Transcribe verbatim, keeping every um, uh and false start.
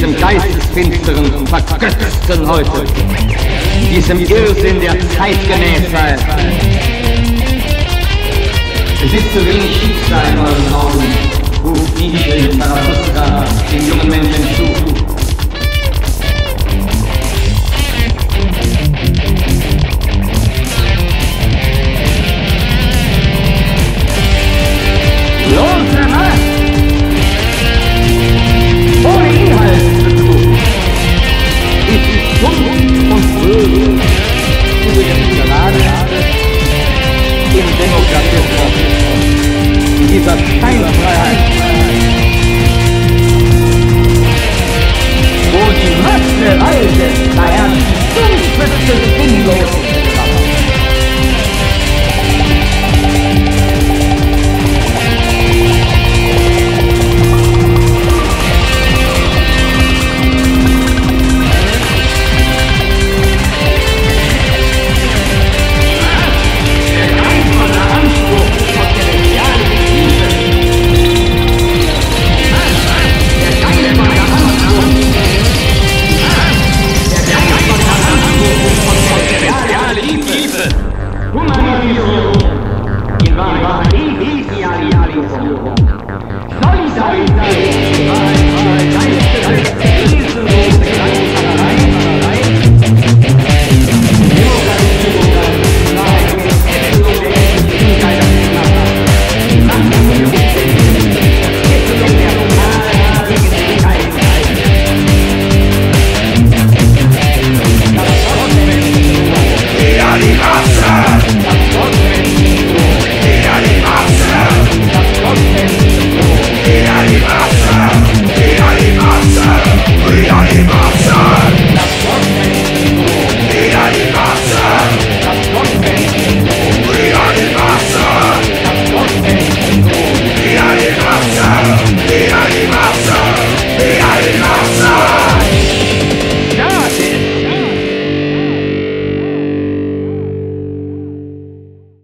diesem geistesfinsteren, vergötzten Heute, in diesem Irrsinn der Zeitgemäßheit. Es ist zu wenig Schicksal in euren Augen, ruft Nietzsche in Zarathustra den jungen Menschen zu. Los, Masse! Ohne Inhaltsbezug ist Kunst und Böse übrigens gerade im Demokratismus, in dieser Scheinfreiheit, wo die Masse waltet, da herrscht dumpfestes Unloses. Humanisierung, in Wahrheit Idealisierung, Solidarität.